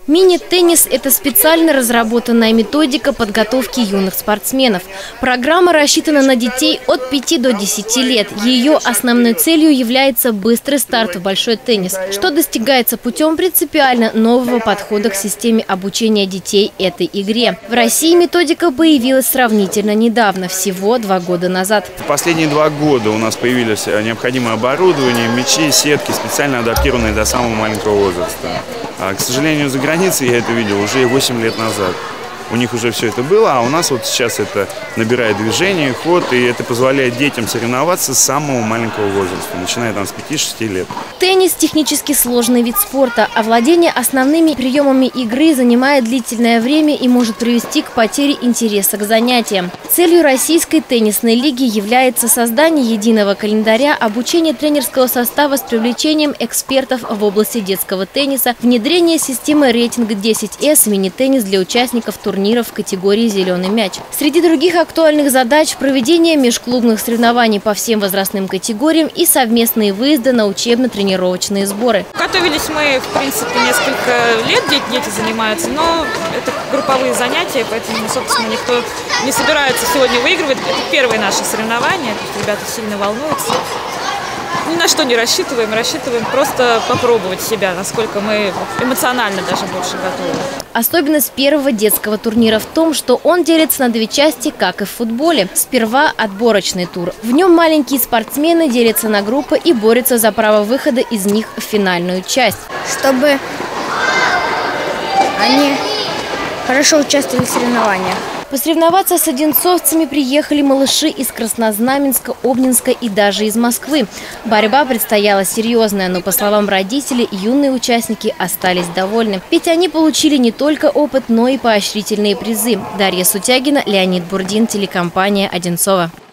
Мини-теннис – это специально разработанная методика подготовки юных спортсменов. Программа рассчитана на детей от 5 до 10 лет. Ее основной целью является быстрый старт в большой теннис, что достигается путем принципиально нового подхода к системе обучения детей этой игре. В России методика появилась сравнительно недавно, всего 2 года назад. В последние 2 года у нас появилось необходимое оборудование, мячи, сетки, специально адаптированные до самого маленького возраста. К сожалению, за границей я это видел уже 8 лет назад. У них уже все это было, а у нас вот сейчас это набирает движение, ход, и это позволяет детям соревноваться с самого маленького возраста, начиная там с 5-6 лет. Теннис – технически сложный вид спорта. Овладение основными приемами игры занимает длительное время и может привести к потере интереса к занятиям. Целью Российской теннисной лиги является создание единого календаря обучения тренерского состава с привлечением экспертов в области детского тенниса, внедрение системы рейтинг 10С мини-теннис для участников турнира в категории «Зеленый мяч». Среди других актуальных задач – проведение межклубных соревнований по всем возрастным категориям и совместные выезды на учебно-тренировочные сборы. Готовились мы, в принципе, несколько лет, дети занимаются, но это групповые занятия, поэтому, собственно, никто не собирается сегодня выигрывать. Это первые наши соревнования, то есть ребята сильно волнуются. Ни на что не рассчитываем просто попробовать себя, насколько мы эмоционально даже больше готовы. Особенность первого детского турнира в том, что он делится на 2 части, как и в футболе. Сперва отборочный тур. В нем маленькие спортсмены делятся на группы и борются за право выхода из них в финальную часть. Чтобы они хорошо участвовали в соревнованиях. Посоревноваться с одинцовцами приехали малыши из Краснознаменска, Обнинска и даже из Москвы. Борьба предстояла серьезная, но, по словам родителей, юные участники остались довольны. Ведь они получили не только опыт, но и поощрительные призы. Дарья Сутягина, Леонид Бурдин, телекомпания «Одинцово».